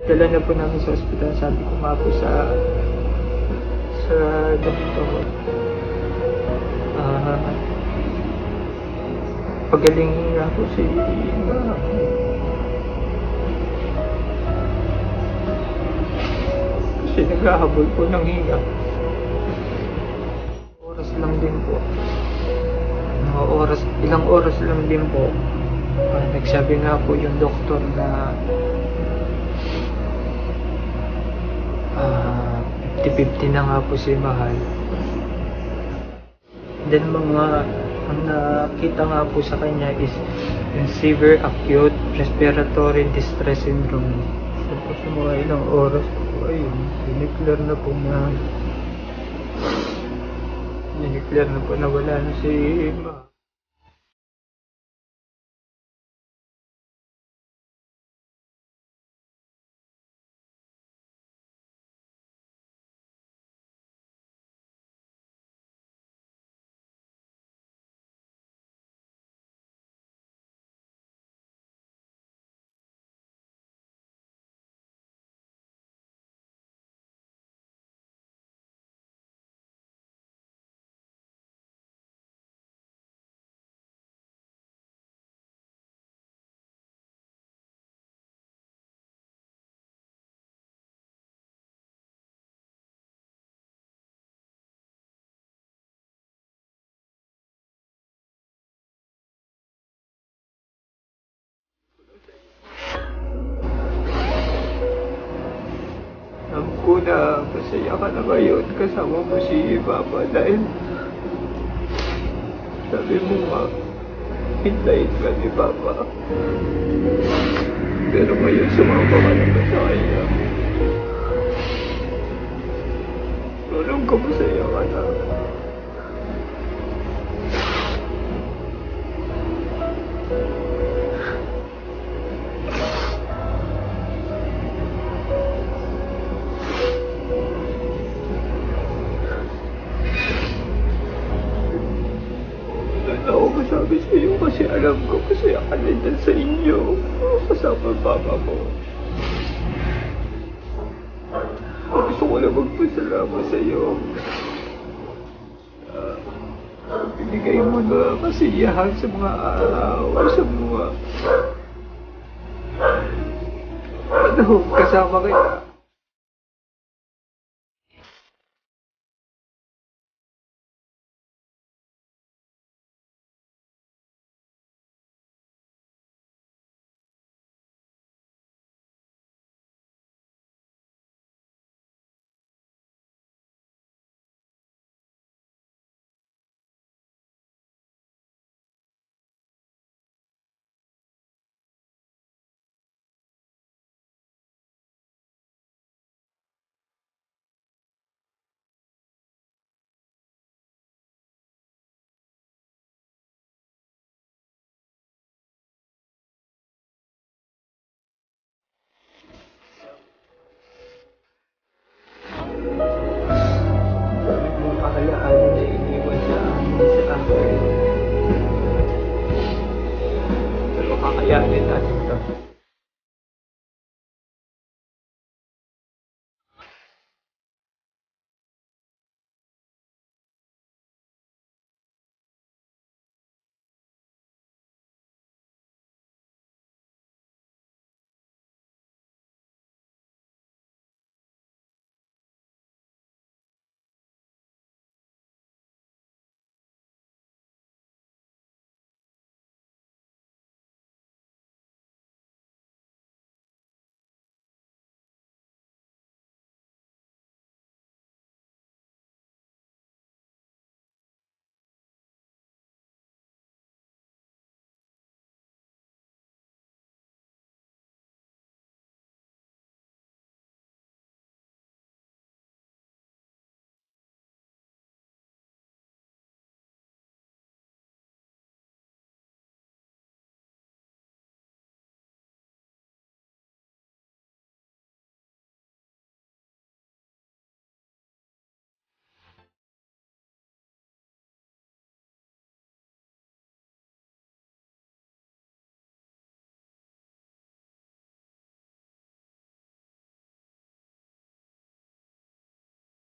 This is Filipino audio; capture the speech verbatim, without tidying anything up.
Dala na po namin sa ospital. Sabi ko nga po sa sa doktor, ah, pagalingin nga po si Ma'am. Kasi naghahabol po ng hinga. Oras lang din po. Mga oras, ilang oras lang din po. Uh, nagsabi nga po yung doktor na uh, fifty fifty na nga po si Mahal. Then mga ang nakita nga po sa kanya is yung severe acute respiratory distress syndrome. Tapos sa mga ilang oras po, ayun, dineclare na po na dineclare na po na wala na si Mahal. Alam ko na masaya ka na ngayon kasama mo si Papa dahil sabi mo nga, hintayin ka ni Papa. Pero ngayon sumama ka naman sa kanya. Alam ko masaya ka na. Ako masabi sa iyo kasi alam ko masaya ka na dyan sa inyo. Kasama ang Papa mo. Gusto ko na magpasalamat sa iyo. Uh, binigay mo na kasiyahan sa mga araw, sa mga ano, kasama kita.